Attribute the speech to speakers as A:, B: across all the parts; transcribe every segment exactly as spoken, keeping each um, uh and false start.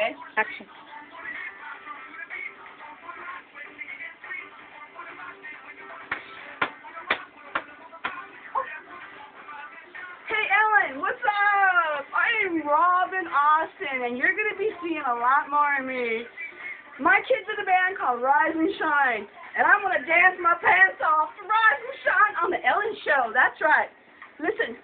A: Okay?
B: Action.
A: Hey Ellen, what's up? I am Robin Austin, and you're going to be seeing a lot more of me. My kids in a band called Rise and Shine, and I'm going to dance my pants off to Rise and Shine on the Ellen Show. That's right. Listen.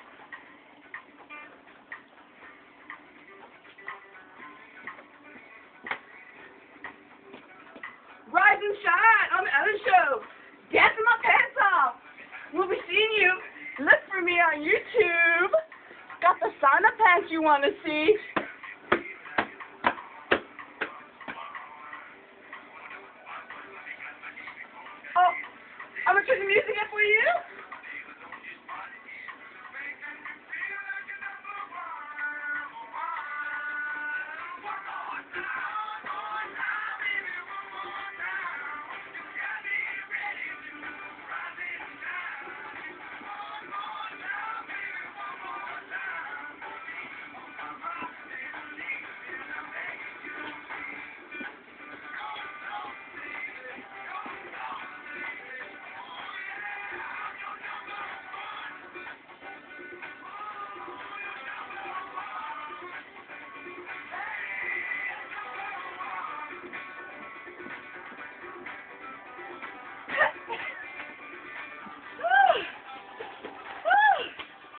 A: Rise and Shine on the Ellen Show. Dancing my pants off. We'll be seeing you. Look for me on YouTube. Got the sauna pants you want to see. Oh, I'm going to turn the music up for you.